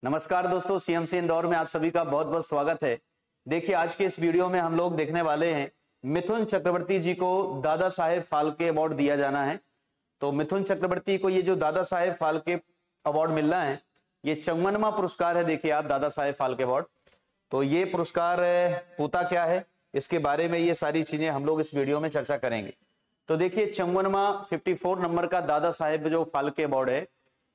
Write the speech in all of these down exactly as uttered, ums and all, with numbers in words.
नमस्कार दोस्तों, सीएमसी इंदौर में आप सभी का बहुत बहुत स्वागत है। देखिए, आज के इस वीडियो में हम लोग देखने वाले हैं मिथुन चक्रवर्ती जी को दादा साहेब फाल्के अवार्ड दिया जाना है। तो मिथुन चक्रवर्ती को ये जो दादा साहेब फाल्के अवार्ड मिलना है, ये चौवनवां पुरस्कार है। देखिए आप, दादा साहेब फाल्के अवार्ड, तो ये पुरस्कार होता क्या है, इसके बारे में ये सारी चीजें हम लोग इस वीडियो में चर्चा करेंगे। तो देखिए, चौवनवां चौवन नंबर का दादा साहेब जो फाल्के अवार्ड है,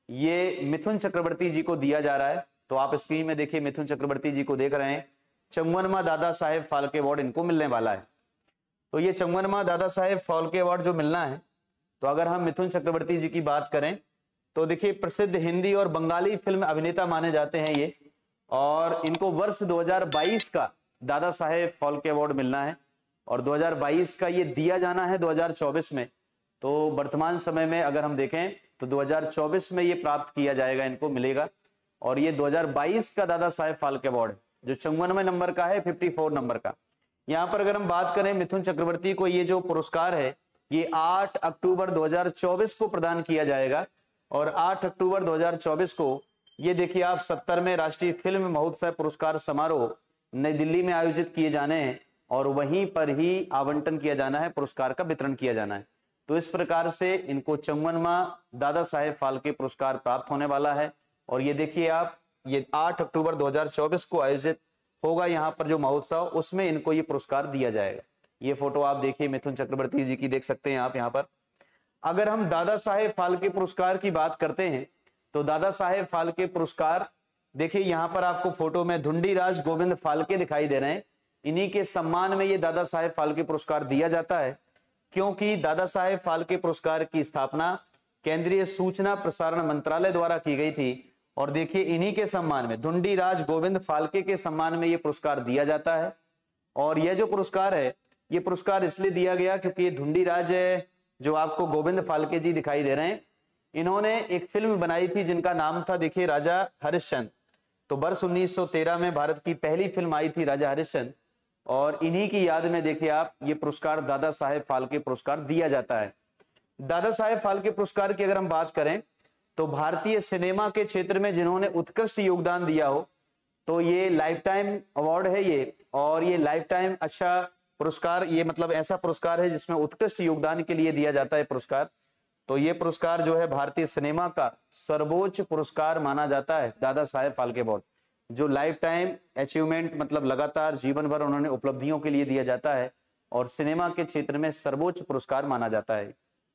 ये मिथुन चक्रवर्ती जी को दिया जा रहा है। तो आप स्क्रीन में देखिए, मिथुन चक्रवर्ती जी को देख रहे हैं। चौवनवां दादा साहेब फाल्के अवार्ड इनको मिलने वाला है। तो ये चौवनवां दादा साहेब फाल्के अवार्ड जो मिलना है, तो अगर हम मिथुन चक्रवर्ती जी की बात करें तो देखिए, प्रसिद्ध हिंदी और बंगाली फिल्म अभिनेता माने जाते हैं ये, और इनको वर्ष दो हज़ार बाईस का दादा साहेब फाल्के अवार्ड मिलना है और दो हज़ार बाईस का ये दिया जाना है दो हज़ार चौबीस में। तो वर्तमान समय में अगर हम देखें तो दो हज़ार चौबीस में ये प्राप्त किया जाएगा, इनको मिलेगा। और ये दो हज़ार बाईस का दादा साहेब फाल्के अवार्ड जो चौवनवें नंबर का है, चौवन नंबर का। यहाँ पर अगर हम बात करें मिथुन चक्रवर्ती को, ये जो पुरस्कार है ये आठ अक्टूबर दो हज़ार चौबीस को प्रदान किया जाएगा। और आठ अक्टूबर दो हज़ार चौबीस को ये देखिए आप, सत्तरवें राष्ट्रीय फिल्म महोत्सव पुरस्कार समारोह नई दिल्ली में आयोजित किए जाने हैं और वहीं पर ही आवंटन किया जाना है, पुरस्कार का वितरण किया जाना है। तो इस प्रकार से इनको चौवनवां दादा साहेब फाल्के पुरस्कार प्राप्त होने वाला है। और ये देखिए आप, ये आठ अक्टूबर दो हज़ार चौबीस को आयोजित होगा यहाँ पर जो महोत्सव, उसमें इनको ये पुरस्कार दिया जाएगा। ये फोटो आप देखिए मिथुन चक्रवर्ती जी की, देख सकते हैं आप यहाँ पर। अगर हम दादा साहेब फाल्के पुरस्कार की बात करते हैं तो दादा साहेब फाल्के पुरस्कार देखिए, यहाँ पर आपको फोटो में धुंडीराज गोविंद फाल्के दिखाई दे रहे हैं। इन्हीं के सम्मान में ये दादा साहेब फाल्के पुरस्कार दिया जाता है, क्योंकि दादा साहेब फाल्के पुरस्कार की स्थापना केंद्रीय सूचना प्रसारण मंत्रालय द्वारा की गई थी। और देखिए, इन्हीं के सम्मान में, धुंडीराज गोविंद फाल्के के सम्मान में ये पुरस्कार दिया जाता है। और यह जो पुरस्कार है, ये पुरस्कार इसलिए दिया गया क्योंकि ये धुंडीराज जो आपको गोविंद फाल्के जी दिखाई दे रहे हैं, इन्होंने एक फिल्म बनाई थी जिनका नाम था देखिए राजा हरिश्चंद्र। तो वर्ष उन्नीस सौ तेरह में भारत की पहली फिल्म आई थी राजा हरिश्चंद्र, और इन्हीं की याद में देखिए आप, ये पुरस्कार दादा साहेब फाल्के पुरस्कार दिया जाता है। दादा साहेब फाल्के पुरस्कार की अगर हम बात करें तो भारतीय सिनेमा के क्षेत्र में जिन्होंने उत्कृष्ट योगदान दिया हो, तो ये लाइफ टाइम अवार्ड है ये, और ये लाइफ टाइम अच्छा पुरस्कार, ये मतलब ऐसा पुरस्कार है जिसमें उत्कृष्ट योगदान के लिए दिया जाता है पुरस्कार। तो ये पुरस्कार जो है भारतीय सिनेमा का सर्वोच्च पुरस्कार माना जाता है, दादा साहेब फाल्के अवार्ड, जो लाइफ टाइम अचीवमेंट मतलब लगातार जीवन भर उन्होंने उपलब्धियों के लिए दिया जाता है और सिनेमा के क्षेत्र में सर्वोच्च पुरस्कार माना जाता है।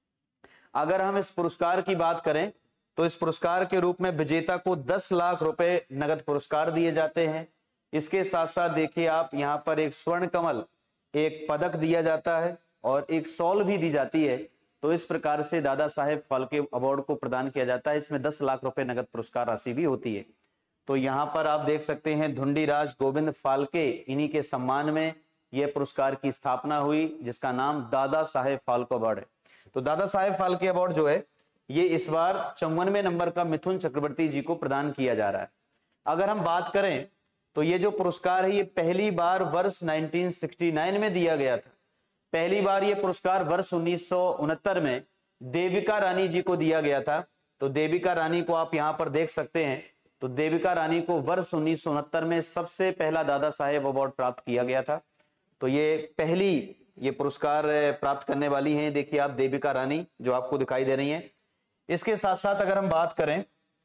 अगर हम इस पुरस्कार की बात करें तो इस पुरस्कार के रूप में विजेता को दस लाख रुपए नगद पुरस्कार दिए जाते हैं। इसके साथ साथ देखिए आप, यहाँ पर एक स्वर्ण कमल, एक पदक दिया जाता है और एक शॉल भी दी जाती है। तो इस प्रकार से दादा साहेब फाल्के अवार्ड को प्रदान किया जाता है। इसमें दस लाख रुपए नगद पुरस्कार राशि भी होती है। तो यहाँ पर आप देख सकते हैं, धुंडीराज गोविंद फाल्के, इन्हीं के सम्मान में यह पुरस्कार की स्थापना हुई, जिसका नाम दादा साहेब फाल्के अवार्ड है। तो दादा साहेब फाल्के अवार्ड जो है, ये इस बार चौवनवें नंबर का मिथुन चक्रवर्ती जी को प्रदान किया जा रहा है। अगर हम बात करें तो ये जो पुरस्कार है, ये पहली बार वर्ष उन्नीस सौ उनहत्तर में दिया गया था। पहली बार ये पुरस्कार वर्ष उन्नीस सौ उनहत्तर में देविका रानी जी को दिया गया था। तो देविका रानी को आप यहाँ पर देख सकते हैं। तो देविका रानी को वर्ष उन्नीस सौ उनहत्तर में सबसे पहला दादा साहेब अवार्ड प्राप्त किया गया था। तो ये पहली ये पुरस्कार प्राप्त करने वाली हैं, देखिए आप, देविका रानी जो आपको दिखाई दे रही हैं। इसके साथ साथ अगर हम बात करें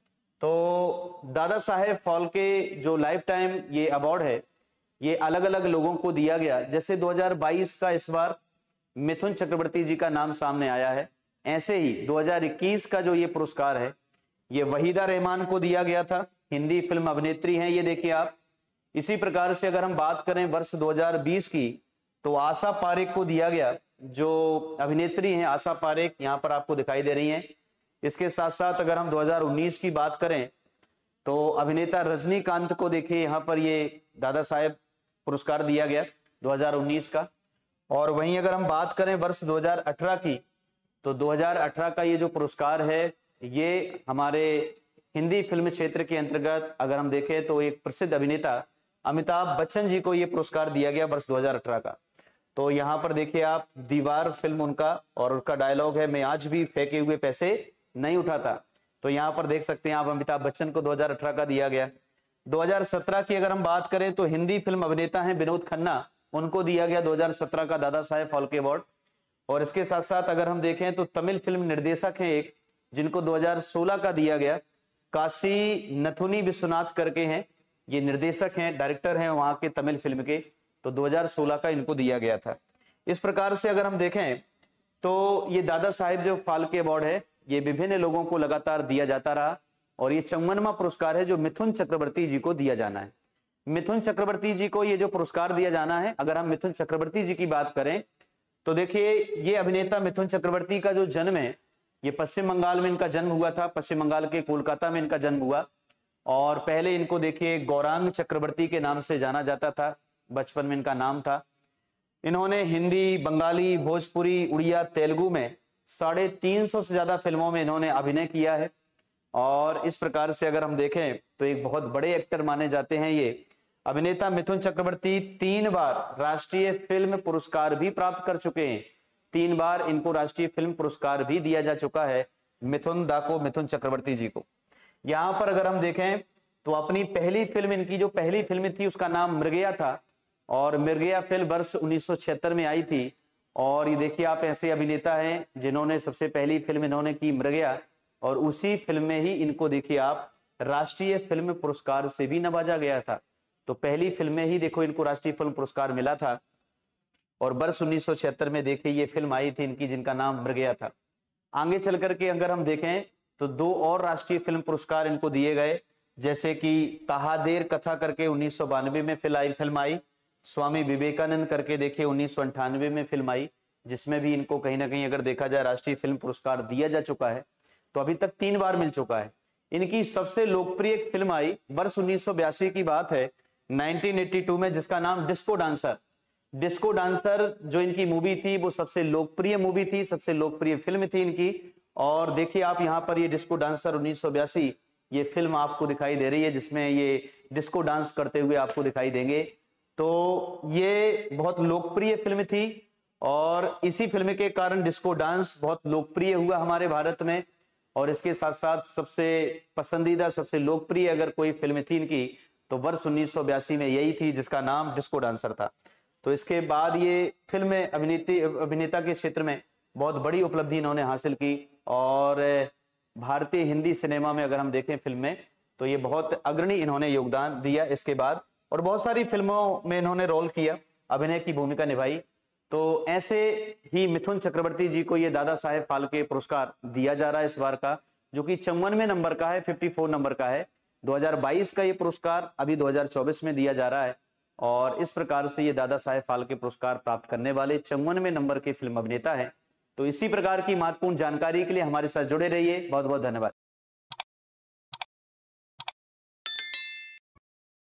तो दादा साहेब फाल्के जो लाइफ टाइम ये अवार्ड है, ये अलग अलग लोगों को दिया गया। जैसे दो हज़ार बाईस का इस बार मिथुन चक्रवर्ती जी का नाम सामने आया है, ऐसे ही दो हज़ार इक्कीस का जो ये पुरस्कार है, ये वहीदा रहमान को दिया गया था, हिंदी फिल्म अभिनेत्री हैं ये, देखिए आप। इसी प्रकार से अगर हम बात करें वर्ष दो हज़ार बीस की, तो आशा पारेख को दिया गया, जो अभिनेत्री हैं आशा पारेख, यहाँ पर आपको दिखाई दे रही हैं। इसके साथ साथ अगर हम दो हज़ार उन्नीस की बात करें तो अभिनेता रजनीकांत को देखिए, यहाँ पर ये दादा साहेब पुरस्कार दिया गया दो हज़ार उन्नीस का। और वहीं अगर हम बात करें वर्ष दो हज़ार अठारह की, तो दो हज़ार अठारह का ये जो पुरस्कार है, ये हमारे हिंदी फिल्म क्षेत्र के अंतर्गत अगर हम देखें तो एक प्रसिद्ध अभिनेता अमिताभ बच्चन जी को ये पुरस्कार दिया गया वर्ष दो हज़ार अठारह का। तो यहाँ पर देखिए आप, दीवार फिल्म उनका, और उनका डायलॉग है, मैं आज भी फेंके हुए पैसे नहीं उठाता। तो यहाँ पर देख सकते हैं आप अमिताभ बच्चन को दो हज़ार अठारह का दिया गया। दो हज़ार सत्रह की अगर हम बात करें तो हिंदी फिल्म अभिनेता हैं विनोद खन्ना, उनको दिया गया दो हज़ार सत्रह का दादा साहेब फाल्के अवार्ड। और इसके साथ साथ अगर हम देखें तो तमिल फिल्म निर्देशक हैं एक, जिनको दो हज़ार सोलह का दिया गया, काशी नथुनी विश्वनाथ करके हैं, ये निर्देशक हैं, डायरेक्टर हैं वहां के तमिल फिल्म के, तो दो हज़ार सोलह का इनको दिया गया था। इस प्रकार से अगर हम देखें तो ये दादा साहेब जो फाल्के अवार्ड है ये विभिन्न लोगों को लगातार दिया जाता रहा और ये चौवनवां पुरस्कार है जो मिथुन चक्रवर्ती जी को दिया जाना है। मिथुन चक्रवर्ती जी को ये जो पुरस्कार दिया जाना है, अगर हम मिथुन चक्रवर्ती जी की बात करें तो देखिए ये अभिनेता मिथुन चक्रवर्ती का जो जन्म है ये पश्चिम बंगाल में इनका जन्म हुआ था, पश्चिम बंगाल के कोलकाता में इनका जन्म हुआ। और पहले इनको देखिए गौरांग चक्रवर्ती के नाम से जाना जाता था, बचपन में इनका नाम था। इन्होंने हिंदी, बंगाली, भोजपुरी, उड़िया, तेलुगु में साढ़े तीन सौ से ज्यादा फिल्मों में इन्होंने अभिनय किया है। और इस प्रकार से अगर हम देखें तो एक बहुत बड़े एक्टर माने जाते हैं ये अभिनेता मिथुन चक्रवर्ती। तीन बार राष्ट्रीय फिल्म पुरस्कार भी प्राप्त कर चुके हैं, तीन बार इनको राष्ट्रीय फिल्म पुरस्कार भी दिया जा चुका है मिथुन दा को, मिथुन चक्रवर्ती जी को। यहां पर अगर हम देखें तो अपनी पहली फिल्म, इनकी जो पहली फिल्म थी उसका नाम मृगया था और मृगया फिल्म वर्ष उन्नीस सौ छिहत्तर में आई थी। और ये देखिए आप ऐसे अभिनेता हैं जिन्होंने सबसे पहली फिल्म इन्होंने की मृगया और उसी फिल्म में ही इनको देखिए आप राष्ट्रीय फिल्म पुरस्कार से भी नवाजा गया था। तो पहली फिल्म में ही देखो इनको राष्ट्रीय फिल्म पुरस्कार मिला था और वर्ष उन्नीस सौ छिहत्तर में देखिए ये फिल्म आई थी इनकी जिनका नाम मृगया था। आगे चल करके अगर हम देखें तो दो और राष्ट्रीय फिल्म पुरस्कार इनको दिए गए, जैसे कि कहादेर कथा करके उन्नीस सौ बानवे में फिल्म आई, स्वामी विवेकानंद करके देखिए उन्नीस सौ अंठानवे में फिल्म आई, जिसमें भी इनको कहीं ना कहीं अगर देखा जाए राष्ट्रीय फिल्म पुरस्कार दिया जा चुका है। तो अभी तक तीन बार मिल चुका है। इनकी सबसे लोकप्रिय फिल्म आई वर्ष उन्नीस सौ बयासी की बात है, उन्नीस सौ बयासी में, जिसका नाम डिस्को डांसर। डिस्को डांसर जो इनकी मूवी थी वो सबसे लोकप्रिय मूवी थी, सबसे लोकप्रिय फिल्म थी इनकी। और देखिए आप यहाँ पर ये डिस्को डांसर उन्नीस सौ बयासी ये फिल्म आपको दिखाई दे रही है, जिसमें ये डिस्को डांस करते हुए आपको दिखाई देंगे। तो ये बहुत लोकप्रिय फिल्म थी और इसी फिल्म के कारण डिस्को डांस बहुत लोकप्रिय हुआ हमारे भारत में। और इसके साथ साथ सबसे पसंदीदा, सबसे लोकप्रिय अगर कोई फिल्म थी इनकी तो वर्ष उन्नीस सौ बयासी में यही थी, जिसका नाम डिस्को डांसर था। तो इसके बाद ये फिल्म अभिनेत्री अभिनेता के क्षेत्र में बहुत बड़ी उपलब्धि इन्होंने हासिल की और भारतीय हिंदी सिनेमा में अगर हम देखें फिल्म में तो ये बहुत अग्रणी इन्होंने योगदान दिया इसके बाद, और बहुत सारी फिल्मों में इन्होंने रोल किया, अभिनय की भूमिका निभाई। तो ऐसे ही मिथुन चक्रवर्ती जी को ये दादा साहेब फाल्के पुरस्कार दिया जा रहा है इस बार का, जो कि चौवनवें नंबर का है, चौवन नंबर का है। दो हज़ार बाईस का ये पुरस्कार अभी दो हज़ार चौबीस में दिया जा रहा है और इस प्रकार से ये दादा साहेब फाल्के पुरस्कार प्राप्त करने वाले चौवनवें नंबर के फिल्म अभिनेता है। तो इसी प्रकार की महत्वपूर्ण जानकारी के लिए हमारे साथ जुड़े रहिए। बहुत बहुत धन्यवाद।